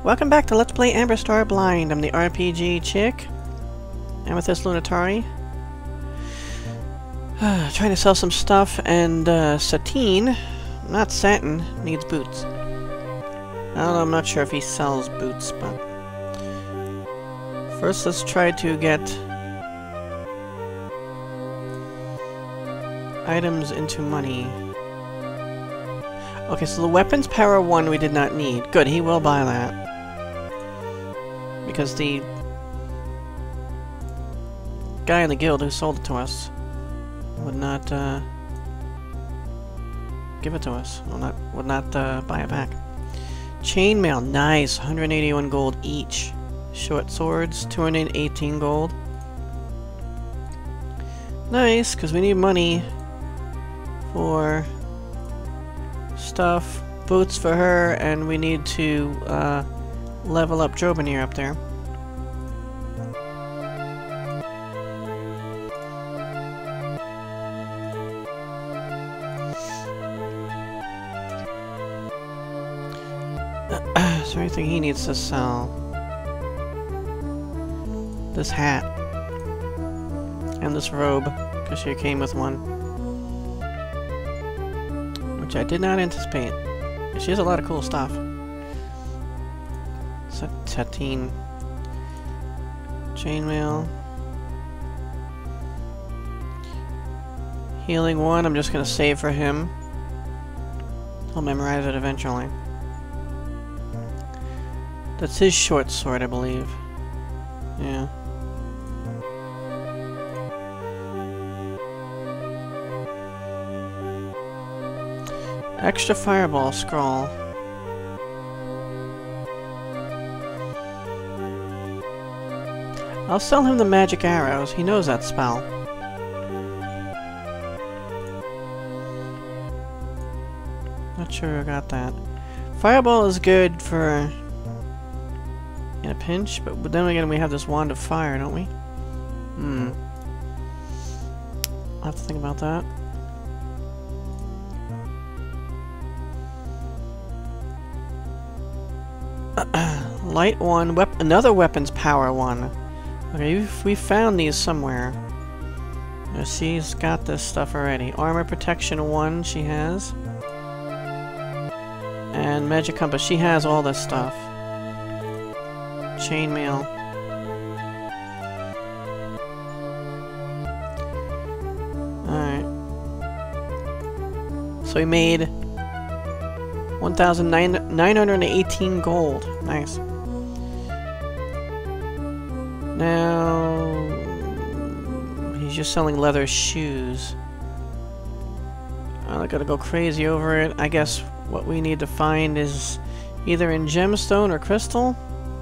Welcome back to Let's Play Amberstar Blind. I'm the RPG chick. And with this Lunatari. Trying to sell some stuff, and Satine, not Satin, needs boots. I don't know, I'm not sure if he sells boots, but... First let's try to get... items into money. Okay, so the weapons power 1 we did not need. Good, he will buy that. Because the guy in the guild who sold it to us would not give it to us. Would not buy it back. Chainmail, nice. 181 gold each. Short swords, 218 gold. Nice, because we need money for stuff. Boots for her, and we need to level up Drobanir up there. Is there anything he needs to sell? This hat. And this robe, because she came with one. Which I did not anticipate. She has a lot of cool stuff. Satine. Chainmail. Healing 1, I'm just gonna save for him. I'll memorize it eventually. That's his short sword, I believe. Yeah. Extra fireball scroll. I'll sell him the magic arrows. He knows that spell. Not sure I got that. Fireball is good for in a pinch, but then again we have this wand of fire, don't we? I'll have to think about that. Light 1, another weapons power 1. Okay, we found these somewhere. She's got this stuff already. Armor protection 1 she has. And magic compass, she has all this stuff. Chainmail. Alright. So we made 1,918 gold. Nice. Now... he's just selling leather shoes. I'm not gonna go crazy over it. I guess what we need to find is either in gemstone or crystal.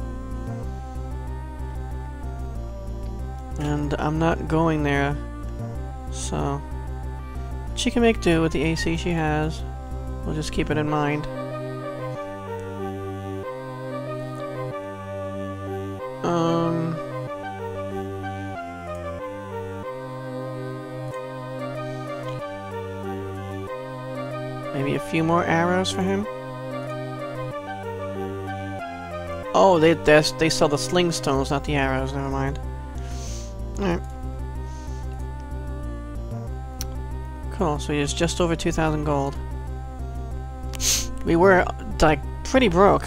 And I'm not going there. So... she can make do with the AC she has. We'll just keep it in mind. Maybe a few more arrows for him. Oh, they sell the sling stones, not the arrows. Never mind. Alright. Cool. So he's just over 2,000 gold. We were, like, pretty broke.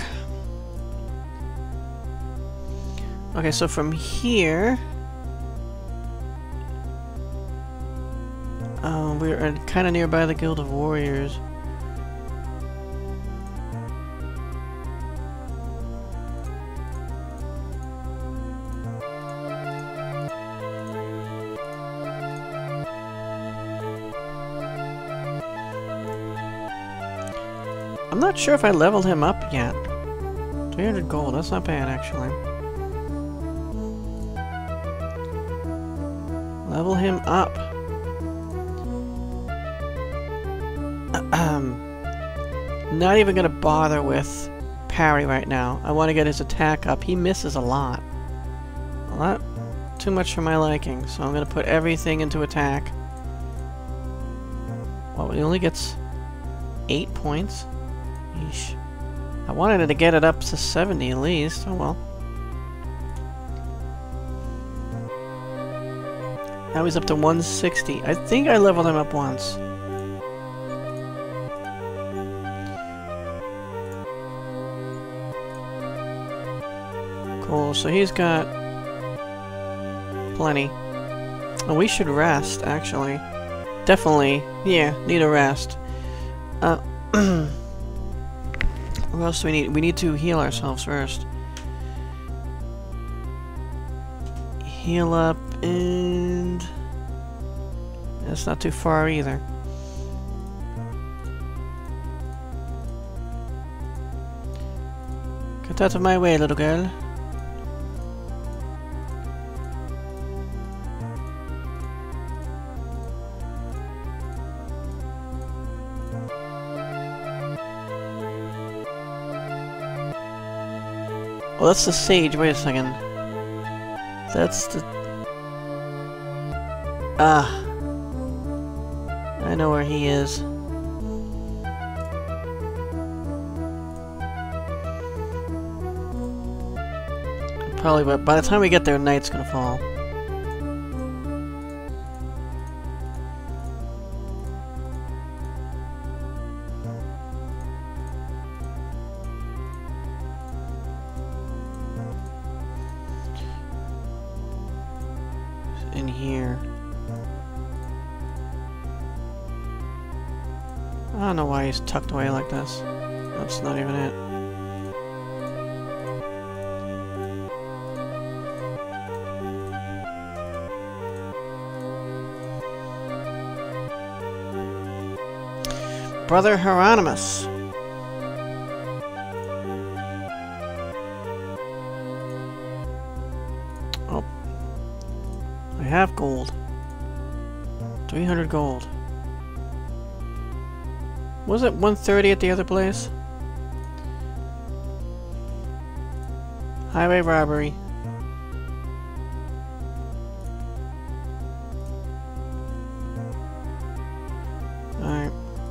Okay, so from here... we're kind of nearby the Guild of Warriors. I'm not sure if I leveled him up yet. 300 gold, that's not bad actually. Level him up. Not even gonna bother with parry right now. I want to get his attack up. He misses a lot. A lot too much for my liking, so I'm gonna put everything into attack. Well, he only gets 8 points. Yeesh. I wanted to get it up to 70 at least. Oh well. Now he's up to 160. I think I leveled him up once. Cool, so he's got plenty. Oh, we should rest, actually. Definitely, yeah, need a rest. What else do we need? We need to heal ourselves first. Heal up, and that's not too far either. Get out of my way, little girl. Oh, that's the sage. Wait a second. That's the... Ah. I know where he is. Probably, but by the time we get there, night's gonna fall. In here. I don't know why he's tucked away like this. That's not even it. Brother Hieronymus. Oh. I have gold. 300 gold. Was it 130 at the other place? Highway robbery. Alright.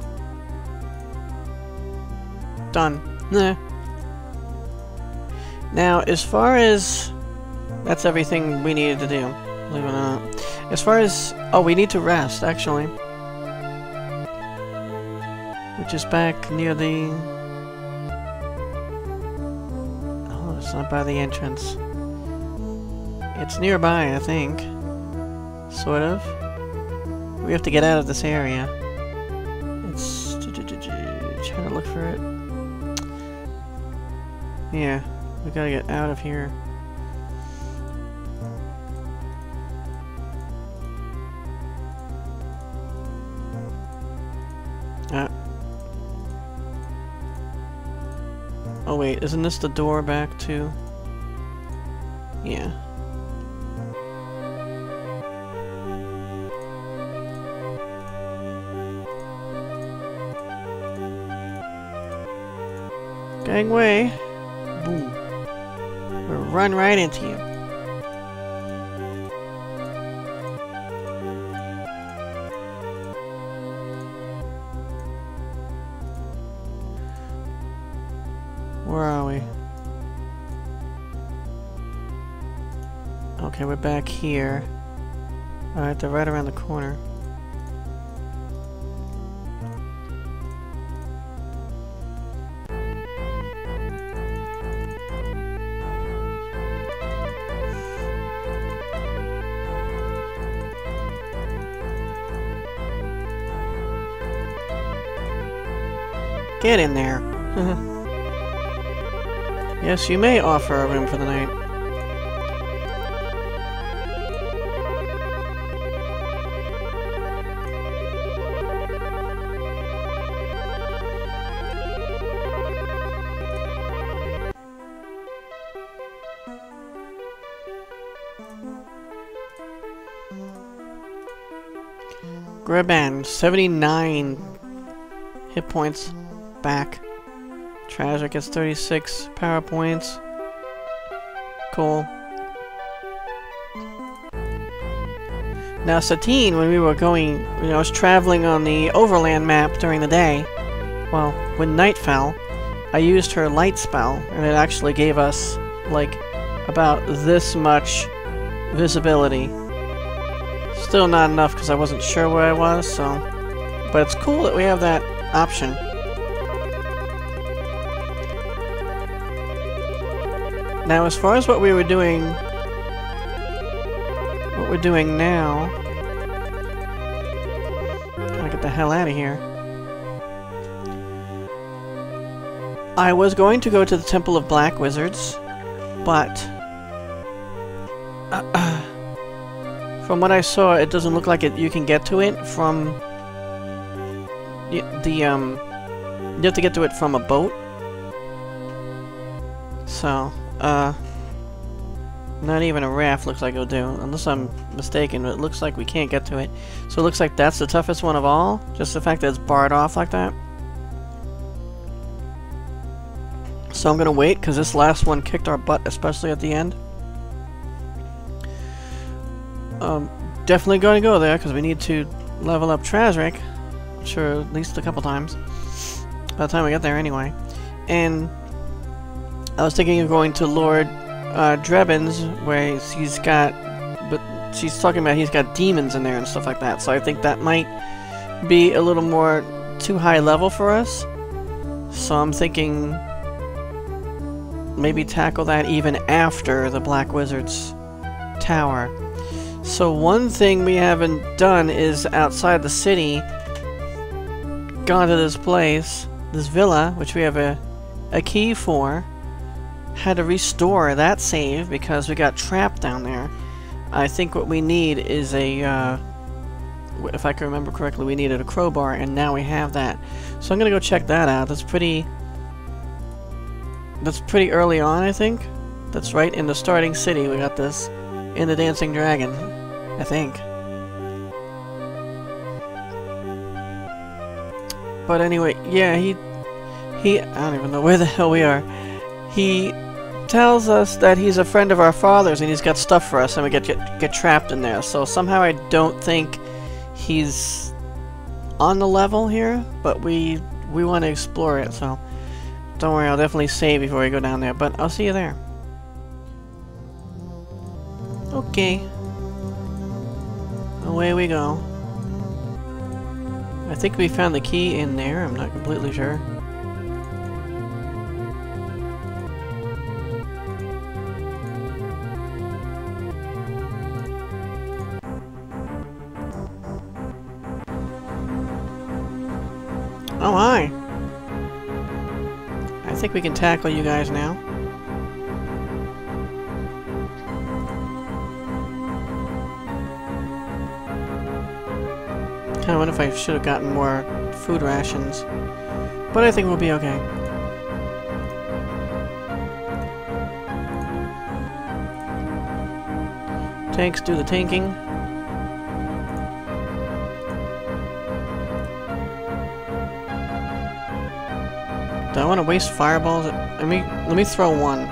Done. Nah. Now, as far as... That's everything we needed to do. Believe it or not. As far as... Oh, we need to rest, actually. Which is back near the... Oh, it's not by the entrance. It's nearby, I think. Sort of. We have to get out of this area. It's... Trying to look for it. Yeah, we gotta get out of here. Oh wait, isn't this the door back to... Yeah. Gangway. Boom. We'll run right into you. Where are we? Okay, we're back here. Alright, they're right around the corner. Get in there. Yes, you may offer a room for the night. Graban, 79 hit points back. Tragic gets 36 power points. Cool. Now Satine, when we were going, you know, I was traveling on the overland map during the day. Well, when night fell, I used her light spell, and it actually gave us, like, about this much visibility. Still not enough because I wasn't sure where I was, so... But it's cool that we have that option. Now, as far as what we were doing... What we're doing now... Gotta get the hell out of here. I was going to go to the Temple of Black Wizards, but... from what I saw, it doesn't look like you can get to it from... you have to get to it from a boat. So, not even a raft looks like it'll do, unless I'm mistaken, but it looks like we can't get to it. So it looks like that's the toughest one of all, just the fact that it's barred off like that. So I'm gonna wait, because this last one kicked our butt, especially at the end. Definitely going to go there, because we need to level up Trasric. Sure, at least a couple times. By the time we get there, anyway. And I was thinking of going to Lord Drebin's, where he's got... But she's talking about he's got demons in there and stuff like that. So I think that might be a little more too high level for us. So I'm thinking... maybe tackle that even after the Black Wizard's Tower. So one thing we haven't done is outside the city... gone to this place, this villa, which we have a key for. Had to restore that save because we got trapped down there. I think what we need is a, if I can remember correctly, we needed a crowbar, and now we have that. So I'm gonna go check that out. That's pretty early on, I think. That's right in the starting city. We got this in the Dancing Dragon, I think. But anyway, yeah, he I don't even know where the hell we are. He tells us that he's a friend of our father's and he's got stuff for us, and we get trapped in there. So somehow I don't think he's on the level here, but we want to explore it, so don't worry, I'll definitely save before we go down there, but I'll see you there. Okay. Away we go. I think we found the key in there, I'm not completely sure. Oh, hi! I think we can tackle you guys now. I wonder if I should have gotten more food rations. But I think we'll be okay. Tanks do the tanking. Do I want to waste fireballs? Let me throw one.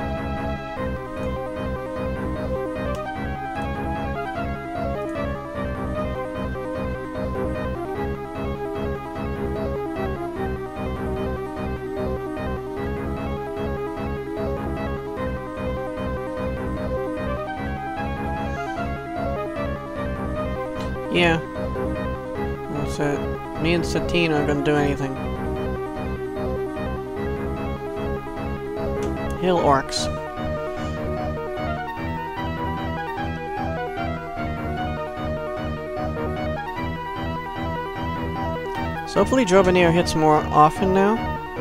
Yeah. That's it. Me and Satine aren't gonna do anything. Hill Orcs. So hopefully Drobanier hits more often now.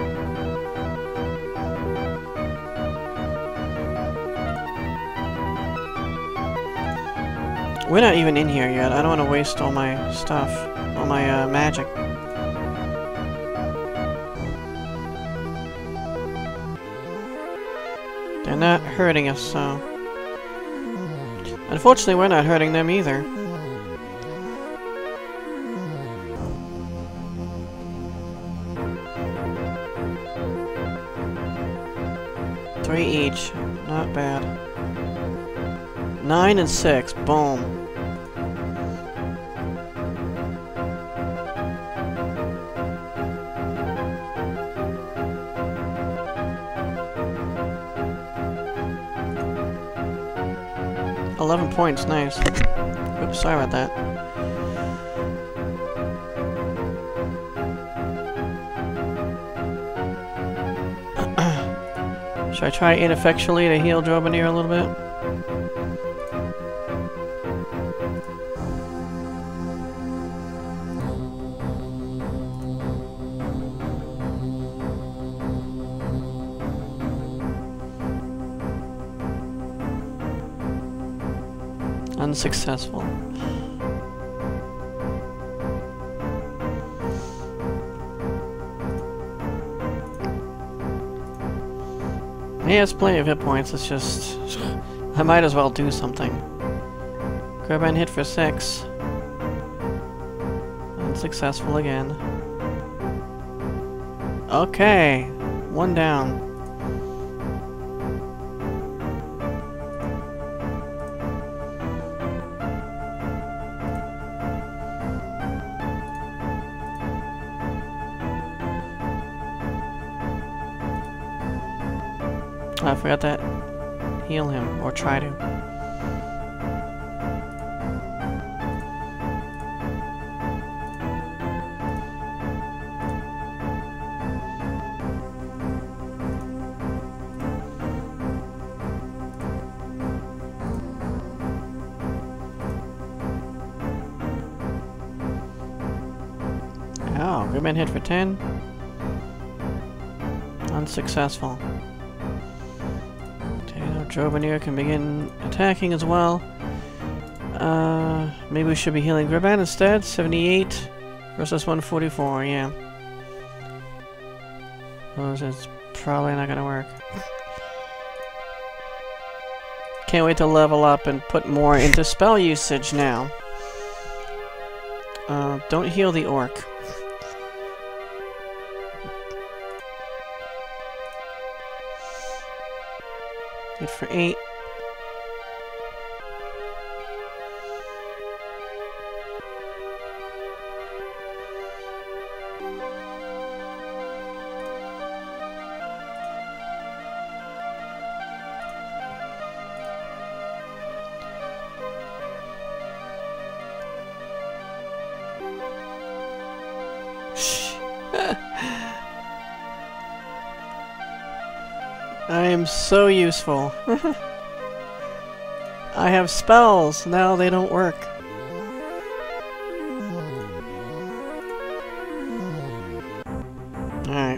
We're not even in here yet. I don't want to waste all my stuff, all my magic. They're not hurting us, so... Unfortunately, we're not hurting them either. Three each. Not bad. 9 and 6. Boom. 11 points, nice. Oops, sorry about that. Should I try ineffectually to heal Drobonir a little bit? Unsuccessful. He has plenty of hit points, it's just... I might as well do something. Crowbar hit for 6. Unsuccessful again. Okay. 1 down. I forgot to heal him, or try to. Oh, Gridman hit for 10. Unsuccessful. Drobonir can begin attacking as well. Maybe we should be healing Gridman instead. 78 versus 144, yeah. It's probably not gonna work. Can't wait to level up and put more into spell usage now. Don't heal the orc. Hit for 8. I am so useful. I have spells, now they don't work. Alright.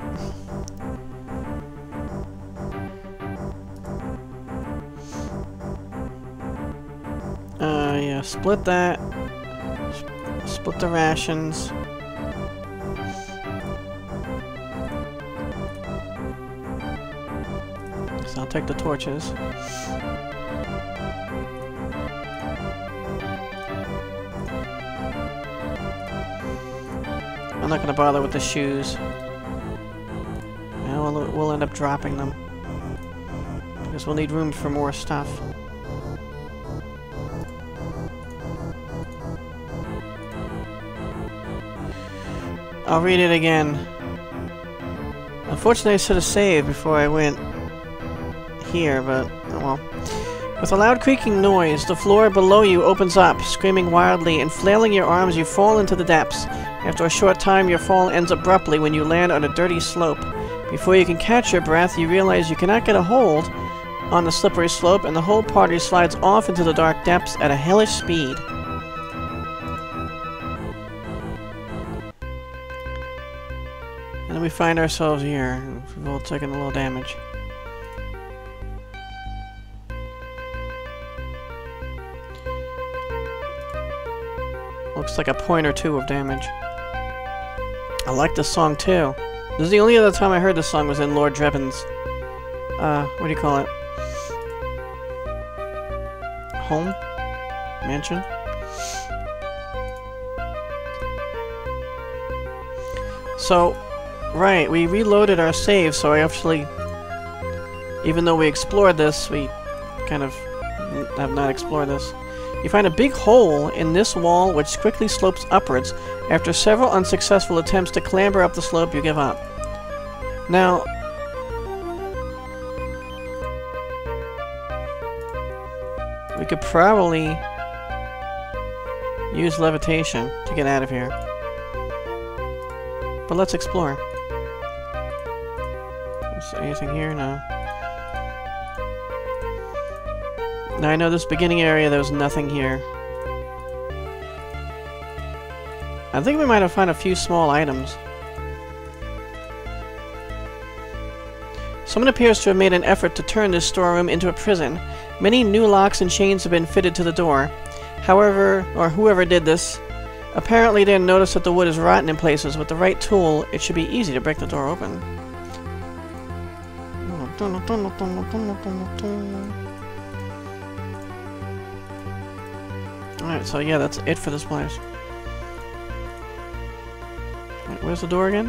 Yeah, split that. Split the rations. So I'll take the torches. I'm not gonna bother with the shoes. Yeah, we'll end up dropping them. Because we'll need room for more stuff. I'll read it again. Unfortunately, I should have saved before I went here, but oh well. With a loud creaking noise, the floor below you opens up, screaming wildly, and flailing your arms, you fall into the depths. After a short time, your fall ends abruptly when you land on a dirty slope. Before you can catch your breath, you realize you cannot get a hold on the slippery slope, and the whole party slides off into the dark depths at a hellish speed. And then we find ourselves here. We've all taken a little damage. Looks like a point or two of damage. I like this song too. This is the only other time I heard this song was in Lord Drebin's, what do you call it? Home? Mansion? So, right, we reloaded our save, so I actually, even though we explored this, we kind of have not explored this. You find a big hole in this wall which quickly slopes upwards. After several unsuccessful attempts to clamber up the slope, you give up. Now, We could probably use levitation to get out of here. But let's explore. Is there anything here? No. Now I know this beginning area, there was nothing here. I think we might have found a few small items. Someone appears to have made an effort to turn this storeroom into a prison. Many new locks and chains have been fitted to the door. However, or whoever did this, apparently didn't notice that the wood is rotten in places. With the right tool, it should be easy to break the door open. Alright, so yeah, that's it for this place. Right, where's the door again?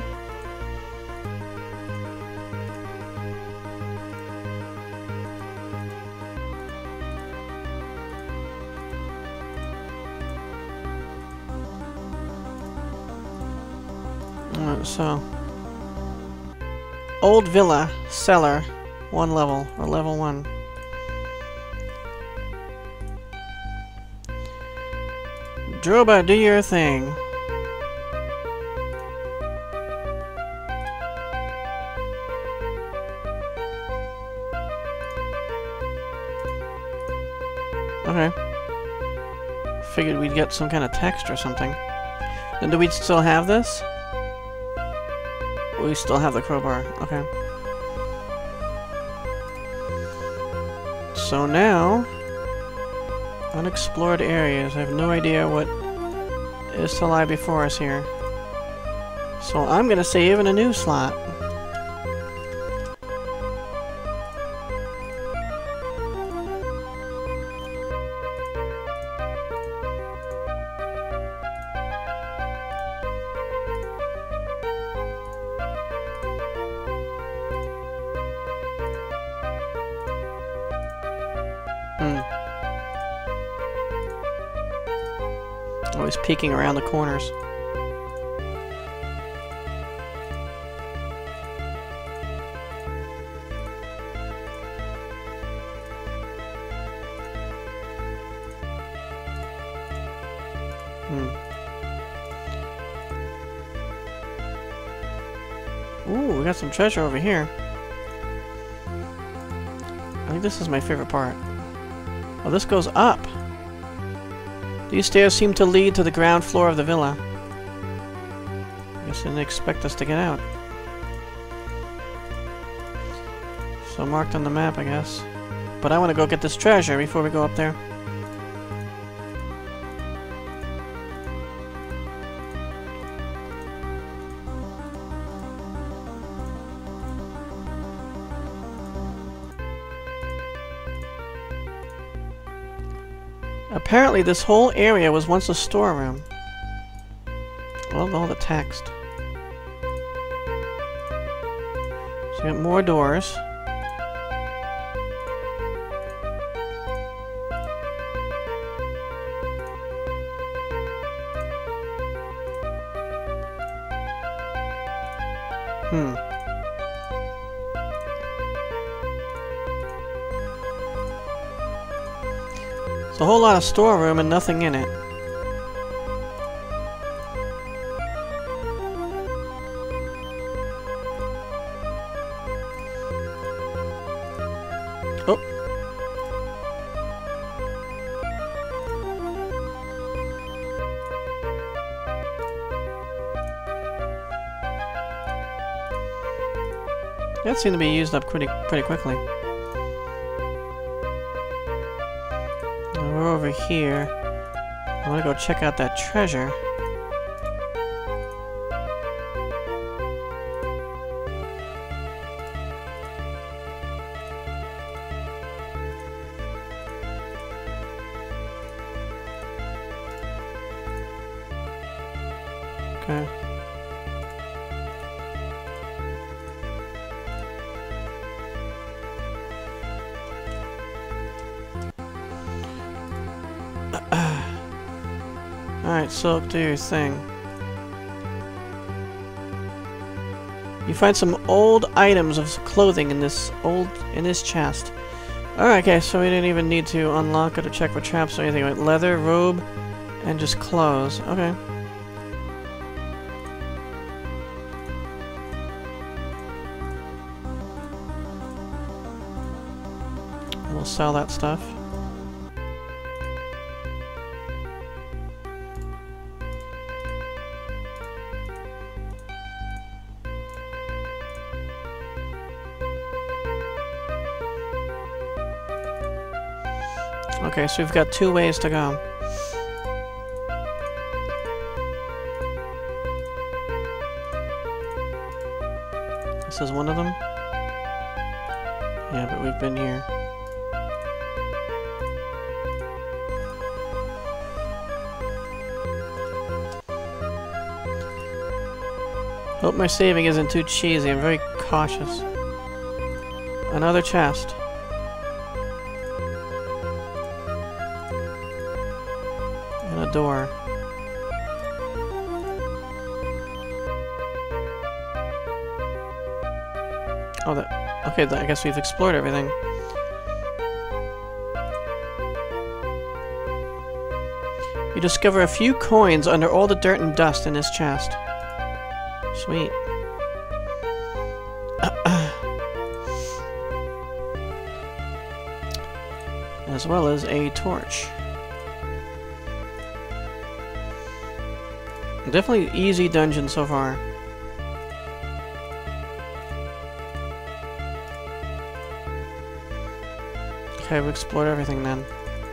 So, old villa, cellar, 1 level, or level 1. Droba, do your thing. Okay. Figured we'd get some kind of text or something. And do we still have this? We still have the crowbar. Okay. So now, unexplored areas. I have no idea what is to lie before us here. So I'm gonna save in a new slot. Always peeking around the corners. Ooh, we got some treasure over here. I think this is my favorite part. Oh, this goes up. These stairs seem to lead to the ground floor of the villa. I guess they didn't expect us to get out. So marked on the map, I guess. But I want to go get this treasure before we go up there. Apparently this whole area was once a storeroom. I love all the text. So we got more doors. It's a whole lot of storeroom and nothing in it. Oh. That seemed to be used up pretty quickly. We're over here. I want to go check out that treasure. Okay. Alright, so do your thing. You find some old items of clothing in this chest. Alright, okay, so we didn't even need to unlock it or check for traps or anything. Like leather, robe, and just clothes. Okay. We'll sell that stuff. Okay, so we've got 2 ways to go. This is one of them? Yeah, but we've been here. Hope my saving isn't too cheesy. I'm very cautious. Another chest. And a door. Oh, that... Okay, I guess we've explored everything. You discover a few coins under all the dirt and dust in this chest. Sweet. As well as a torch. Definitely easy dungeon so far. Okay, we've explored everything then.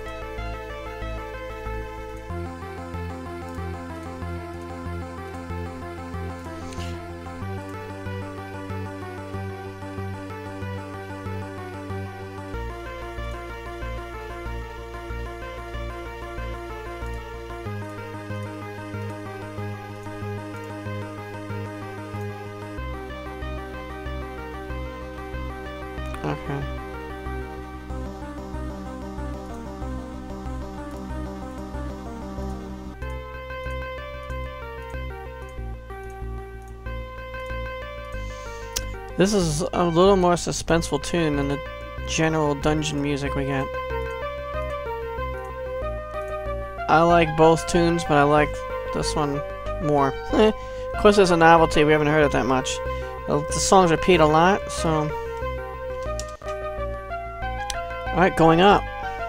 Okay. This is a little more suspenseful tune than the general dungeon music we get. I like both tunes, but I like this one more. Of course, there's a novelty. We haven't heard it that much. The songs repeat a lot, so... Alright, going up.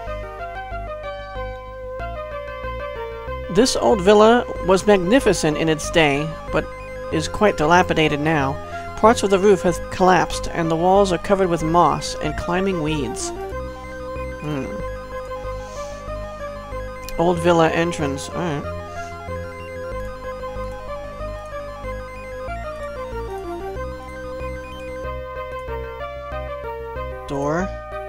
This old villa was magnificent in its day, but is quite dilapidated now. Parts of the roof have collapsed, and the walls are covered with moss and climbing weeds. Old villa entrance. Alright. Door.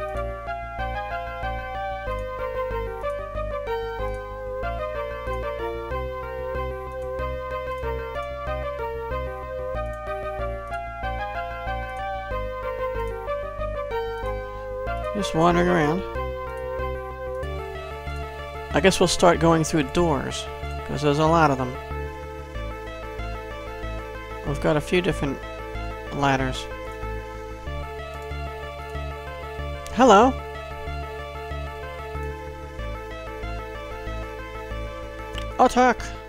Just wandering around. I guess we'll start going through doors, because there's a lot of them. We've got a few different ladders. Hello! Attack!